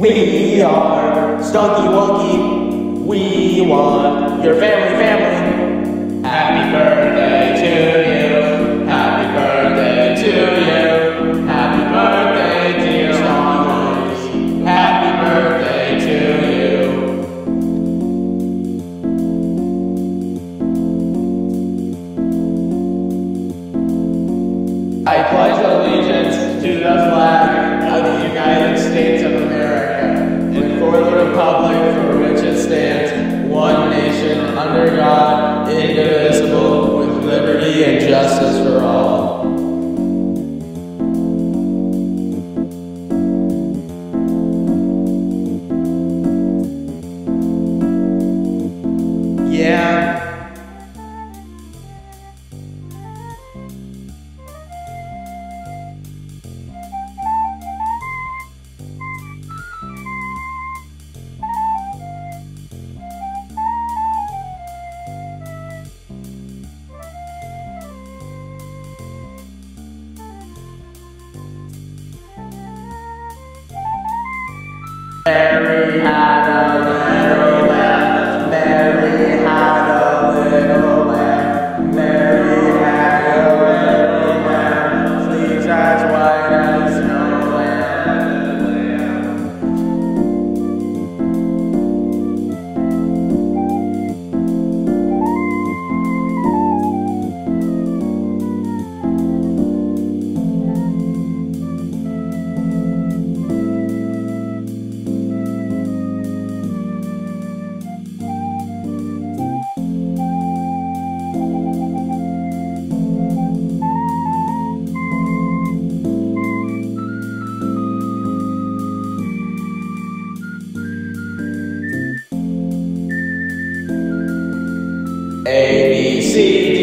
We are Stunky Wunky. We want your family. Happy birthday to you. Happy birthday to you. Happy birthday, dear Stunky Wunky. Happy birthday to you. I pledge allegiance to the flag of the United States of America, and for the republic for which it stands, one nation, under God, indivisible, with liberty and justice for all. Yeah. Mary had a little lamb. Mary had a little lamb. Mary had a little lamb. Fleece as white as snow lamb. A, B, C.